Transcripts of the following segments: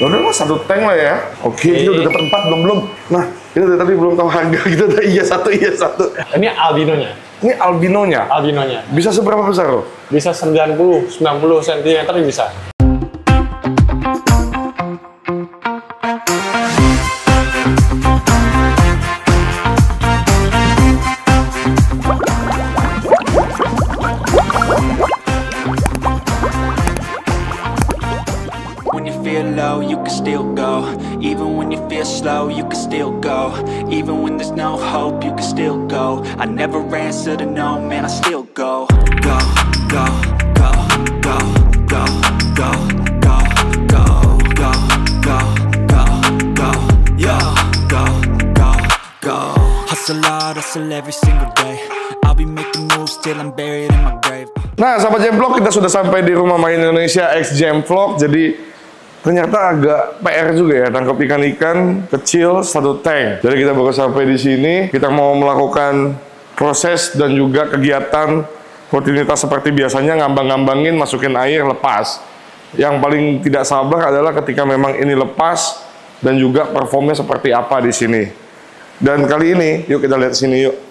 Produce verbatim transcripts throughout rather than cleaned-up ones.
Udah mas satu tank lah ya. Oke, okay. Ini udah dapat empat belum belum. Nah, ini udah tadi belum tahu harga kita. Iya satu, iya satu. Ini albinonya. Ini albinonya. Albinonya. Bisa seberapa besar loh? Bisa sembilan puluh, sembilan puluh sentimeter bisa. You can still go, even when you feel slow, you can still go, even when there's no hope, you can still go. I never answer to no, man, I still go. Go, go, go, go, go, go, go, go, go, go, go, go, yo, go, go, go. Hustle hard, hustle every single day. I'll be making moves till I'm buried in my grave. Nah, sahabat Jamvlog, kita sudah sampai di Rumah Main Indonesia X Jamvlog. Jadi ternyata agak P R juga ya, tangkap ikan-ikan kecil satu tank. Jadi kita baru sampai di sini, kita mau melakukan proses dan juga kegiatan rutinitas seperti biasanya, ngambang-ngambangin, masukin air, lepas. Yang paling tidak sabar adalah ketika memang ini lepas dan juga performnya seperti apa di sini. Dan kali ini, yuk kita lihat sini yuk.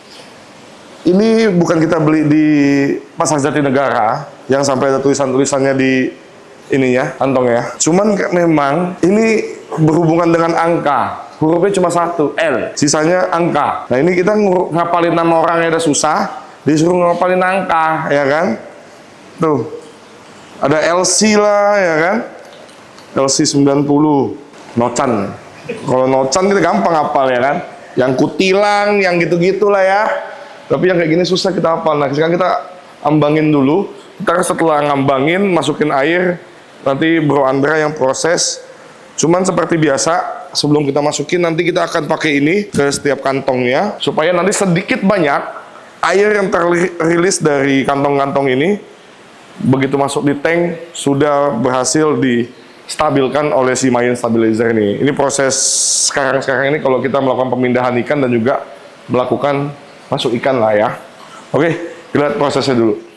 Ini bukan kita beli di Pasar Jatinegara yang sampai ada tulisan-tulisannya di ini ya, kantong ya. Cuman memang ini berhubungan dengan angka. Hurufnya cuma satu, L. Sisanya angka. Nah ini kita ngapalin nama orangnya udah susah, disuruh ngapalin angka, ya kan? Tuh, ada L C lah, ya kan? L C sembilan puluh, Nocan. Kalau Nocan kita gampang hafal ya kan? Yang kutilang, yang gitu-gitulah ya. Tapi yang kayak gini susah kita hafal. Nah sekarang kita ambangin dulu. Ntar setelah ngambangin, masukin air. Nanti Bro Andra yang proses. Cuman seperti biasa, sebelum kita masukin nanti kita akan pakai ini ke setiap kantongnya supaya nanti sedikit banyak air yang terrilis dari kantong-kantong ini begitu masuk di tank sudah berhasil distabilkan oleh si Main Stabilizer ini. Ini proses sekarang-sekarang ini kalau kita melakukan pemindahan ikan dan juga melakukan masuk ikan lah ya. Oke, kita lihat prosesnya dulu.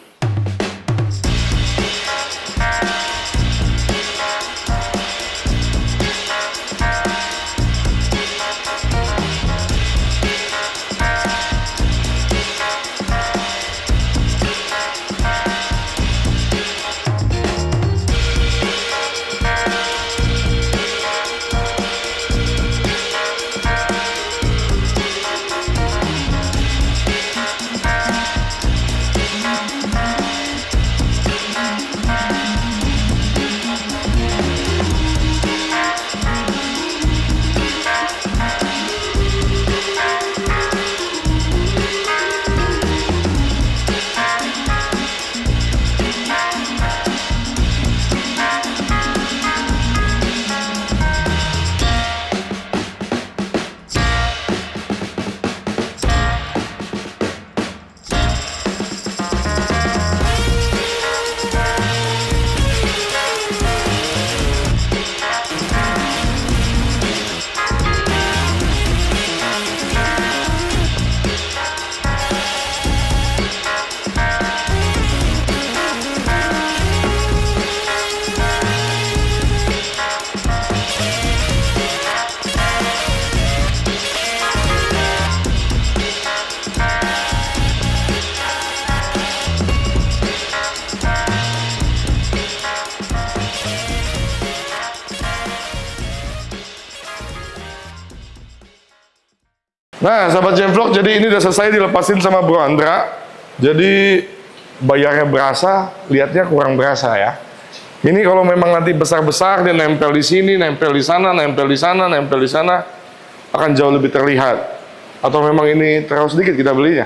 Nah, sahabat Jamvlog, jadi ini udah selesai dilepasin sama Bro Andra. Jadi bayarnya berasa, lihatnya kurang berasa ya. Ini kalau memang nanti besar-besar dia nempel di sini, nempel di sana, nempel di sana, nempel di sana, akan jauh lebih terlihat. Atau memang ini terlalu sedikit kita belinya?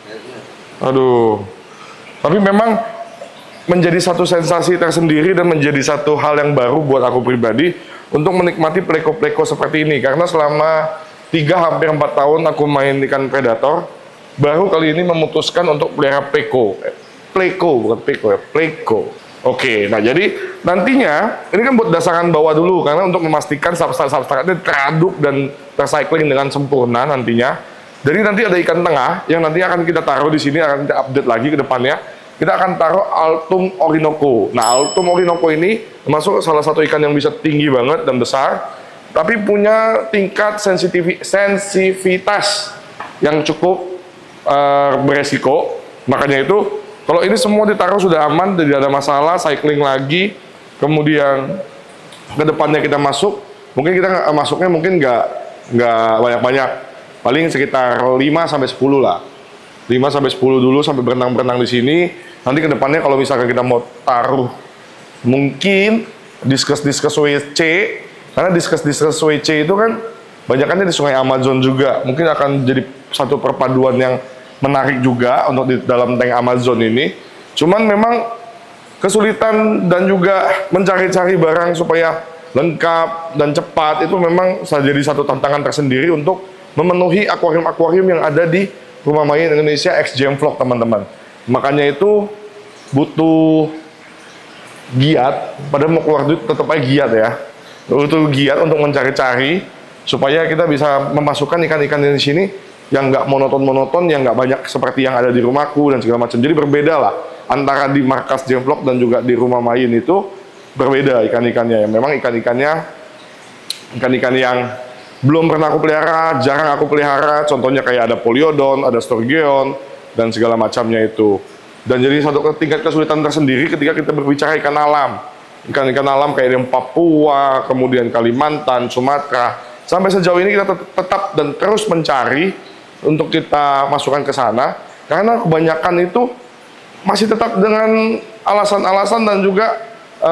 Aduh. Tapi memang menjadi satu sensasi tersendiri dan menjadi satu hal yang baru buat aku pribadi untuk menikmati pleko-pleko seperti ini. Karena selama tiga hampir empat tahun aku main ikan predator, baru kali ini memutuskan untuk pelihara pleko. Pleko, bukan pleko ya, pleko. Oke, nah jadi nantinya ini kan buat dasaran bawah dulu karena untuk memastikan substrat-substratnya teraduk dan tercycling dengan sempurna nantinya. Jadi nanti ada ikan tengah yang nanti akan kita taruh di sini, akan kita update lagi ke depannya. kita akan taruh Altum Orinoco. Nah, Altum Orinoco ini termasuk salah satu ikan yang bisa tinggi banget dan besar, tapi punya tingkat sensitivi- sensitivitas yang cukup uh, beresiko. Makanya itu, kalau ini semua ditaruh sudah aman, tidak ada masalah, cycling lagi, kemudian ke depannya kita masuk, mungkin kita nggak- masuknya mungkin nggak nggak banyak-banyak, paling sekitar lima sampai sepuluh lah. lima sampai sepuluh dulu sampai berenang-berenang di sini. Nanti ke depannya kalau misalkan kita mau taruh mungkin diskus-diskus W C, karena diskus-diskus W C itu kan banyakannya di Sungai Amazon juga. Mungkin akan jadi satu perpaduan yang menarik juga untuk di dalam tank Amazon ini. Cuman memang kesulitan dan juga mencari-cari barang supaya lengkap dan cepat itu memang jadi satu tantangan tersendiri untuk memenuhi akuarium-akuarium yang ada di Rumah Main Indonesia X Gemvlog, teman-teman. Makanya itu butuh giat, pada mau keluar duit tetap aja giat ya. Butuh giat untuk mencari-cari supaya kita bisa memasukkan ikan-ikan di sini yang nggak monoton-monoton, yang nggak banyak seperti yang ada di rumahku dan segala macam. Jadi berbeda lah antara di markas Gemvlog dan juga di Rumah Main itu berbeda ikan-ikannya. Memang ikan-ikannya ikan-ikan yang belum pernah aku pelihara, jarang aku pelihara. Contohnya kayak ada Poliodon, ada Storgeon, dan segala macamnya itu. Dan jadi satu tingkat kesulitan tersendiri ketika kita berbicara ikan alam. Ikan-ikan alam kayak yang Papua, kemudian Kalimantan, Sumatera. Sampai sejauh ini kita tet- tetap dan terus mencari untuk kita masukkan ke sana. Karena kebanyakan itu masih tetap dengan alasan-alasan dan juga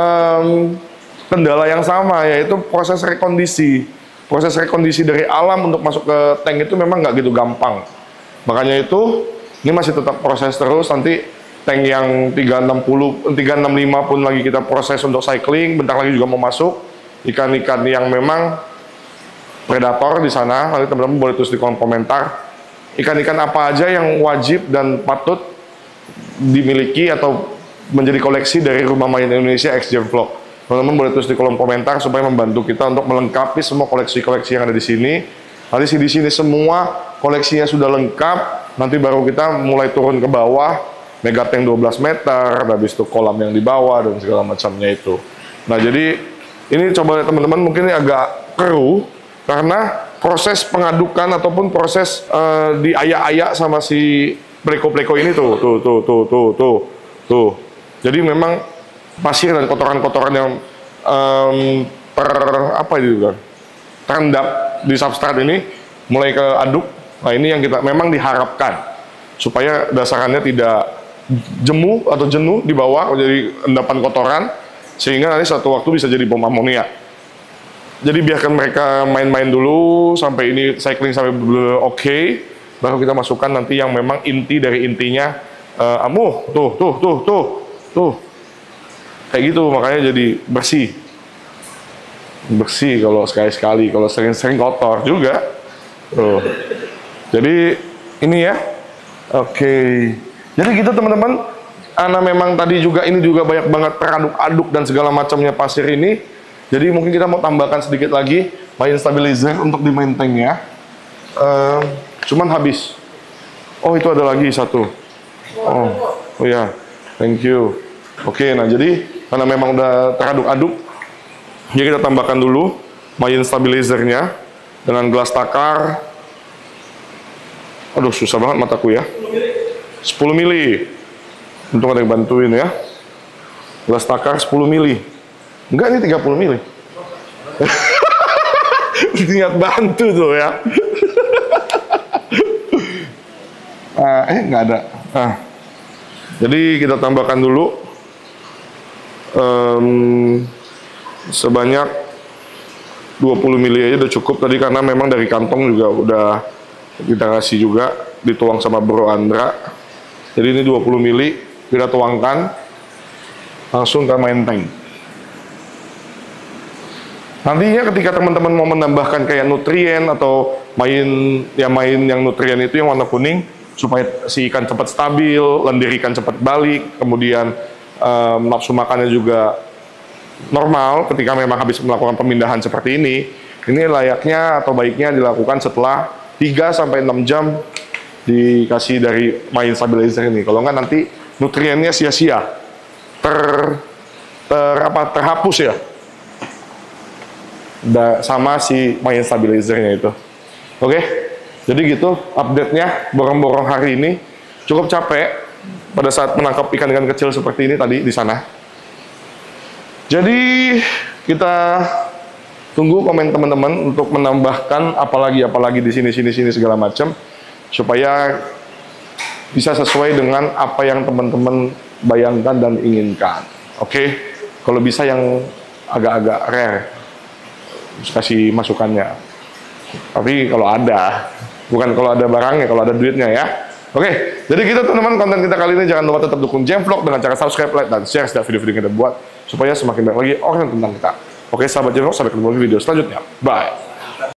um, kendala yang sama, yaitu proses rekondisi. Proses rekondisi dari alam untuk masuk ke tank itu memang nggak gitu gampang. Makanya itu, ini masih tetap proses terus. Nanti tank yang tiga enam nol, tiga enam lima pun lagi kita proses untuk cycling. Bentar lagi juga mau masuk ikan-ikan yang memang predator di sana. Nanti teman-teman boleh tulis di kolom komentar. Ikan-ikan apa aja yang wajib dan patut dimiliki atau menjadi koleksi dari Rumah Main Indonesia X Gemvlog. Teman-teman boleh tulis di kolom komentar supaya membantu kita untuk melengkapi semua koleksi-koleksi yang ada di sini. Nanti di sini semua koleksinya sudah lengkap, nanti baru kita mulai turun ke bawah, megatank dua belas meter, habis itu kolam yang di bawah dan segala macamnya itu. Nah, jadi ini coba teman-teman mungkin ini agak keruh karena proses pengadukan ataupun proses uh, diayak-ayak sama si pleko-pleko ini tuh, tuh, tuh, tuh, tuh, tuh, tuh. Jadi memang pasir dan kotoran-kotoran yang um, per apa itu kan terendap di substrat ini mulai ke aduk. Nah, ini yang kita memang diharapkan supaya dasarannya tidak jemu atau jenuh di bawah jadi endapan kotoran, sehingga nanti satu waktu bisa jadi bom amonia. Jadi biarkan mereka main-main dulu sampai ini cycling sampai oke, okay, baru kita masukkan nanti yang memang inti dari intinya. Uh, amuh tuh tuh tuh tuh tuh kayak gitu, makanya jadi bersih bersih kalau sekali-sekali, kalau sering-sering kotor juga tuh. Jadi ini ya, oke okay. Jadi gitu teman-teman, karena memang tadi juga ini juga banyak banget teraduk-aduk dan segala macamnya pasir ini, jadi mungkin kita mau tambahkan sedikit lagi main stabilizer untuk di main tanknya. uh, cuman habis. Oh, itu ada lagi satu. Oh, oh ya, thank you. Oke, okay, nah jadi karena memang udah teraduk-aduk, jadi kita tambahkan dulu main stabilizernya dengan gelas takar. Aduh, susah banget mataku ya. sepuluh mili. Untung ada yang bantuin ya. Gelas takar sepuluh mili. Enggak, ini tiga puluh mili. Niat bantu tuh ya. ah, eh, nggak ada. Ah. Jadi kita tambahkan dulu Um, sebanyak dua puluh mili aja udah cukup tadi, karena memang dari kantong juga udah kita kasih juga dituang sama Bro Andra. Jadi ini dua puluh mili kita tuangkan langsung ke main tank. Nantinya ketika teman-teman mau menambahkan kayak nutrien atau main ya main yang nutrien itu yang warna kuning supaya si ikan cepat stabil, lendir ikan cepat balik, kemudian Um, nafsu makannya juga normal ketika memang habis melakukan pemindahan seperti ini. Ini layaknya atau baiknya dilakukan setelah tiga sampai enam jam dikasih dari main stabilizer ini. Kalau nggak nanti nutriennya sia-sia, ter, ter apa terhapus ya, da, sama si main stabilizernya itu. Oke, jadi gitu update-nya borong-borong hari ini. Cukup capek pada saat menangkap ikan-ikan kecil seperti ini tadi di sana. Jadi kita tunggu komen teman-teman untuk menambahkan apalagi apalagi di sini sini sini segala macam supaya bisa sesuai dengan apa yang teman-teman bayangkan dan inginkan. Oke, kalau bisa yang agak-agak rare, kasih masukannya. Tapi kalau ada, bukan kalau ada barangnya, kalau ada duitnya ya. Oke, jadi gitu teman-teman konten kita kali ini. Jangan lupa tetap dukung Jamvlog dengan cara subscribe, like, dan share setiap video-video yang kita buat supaya semakin banyak lagi orang tentang kita. Oke, sahabat Jamvlog, sampai ketemu di video selanjutnya. Bye.